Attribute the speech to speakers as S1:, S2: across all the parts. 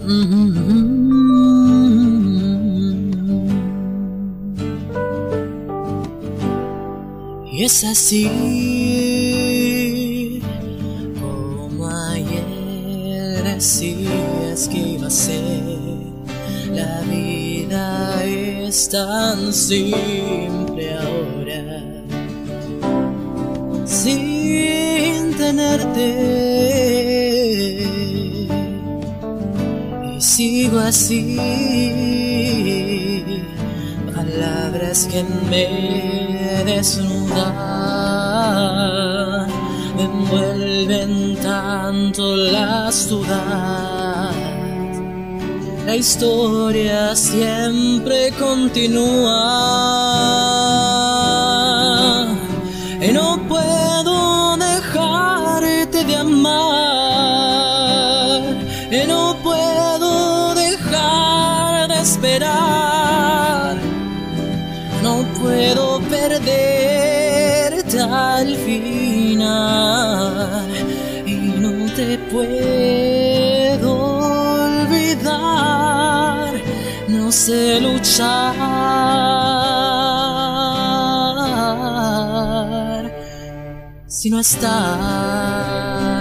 S1: Y es así como ayer decías que iba a ser. La vida es tan simple ahora, sin tenerte. Y sigo así, palabras que me desnudan, me envuelven tanto las dudas. La historia siempre continúa y no puedo dejarte de amar, y no puedo dejar de esperar. No puedo perderte al final y no te puedo olvidar. No sé luchar si no estás.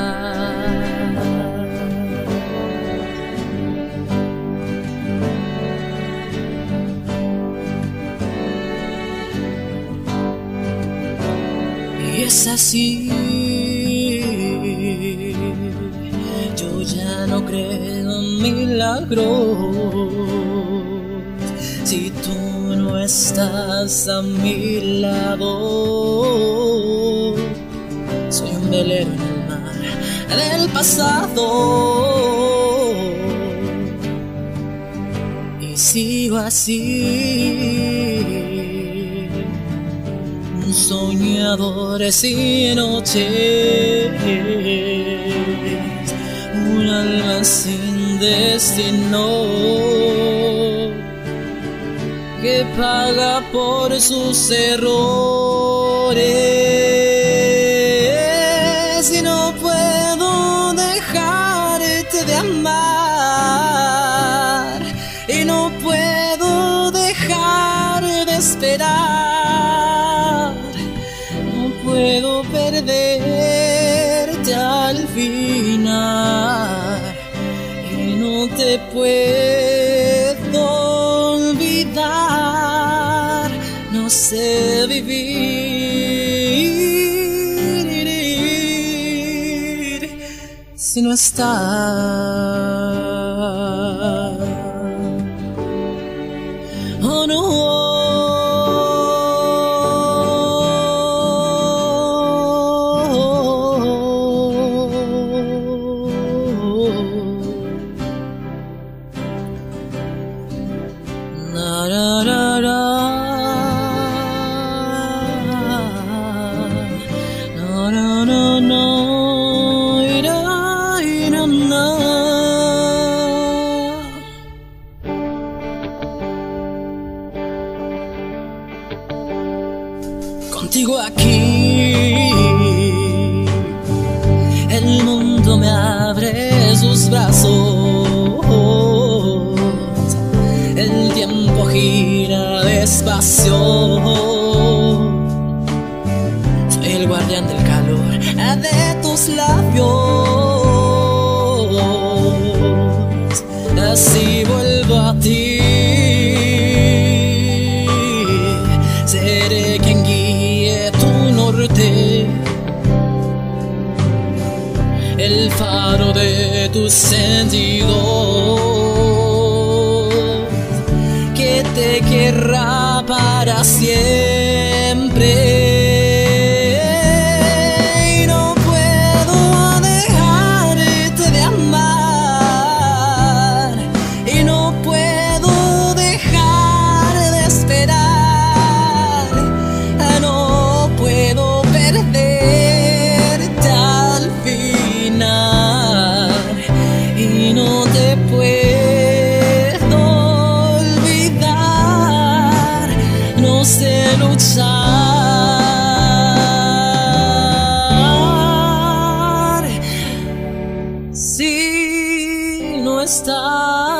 S1: Y es así, yo ya no creo en milagros. Si tú no estás a mi lado, soy un velero en el mar del pasado. Y sigo así, un soñador sin noches, un alma sin destino, que paga por sus errores. Y no puedo dejarte de amar, y no puedo dejar de esperar. No puedo perderte al final y no te puedo olvidar. No sé vivir si no estás. Oh no. Na, na, na, na. No, no, no, no. Ira, ira, na. Contigo aquí, el mundo me abre sus brazos. El tiempo gira despacio. Soy el guardián del calor de tus labios. Así vuelvo a ti. Seré quien guíe tu norte, el faro de tus sentidos, que te querrá para siempre. Y no puedo dejarte de amar, y no puedo dejar de esperar. No puedo perderte al final y no te puedo olvidar. No sé luchar estás.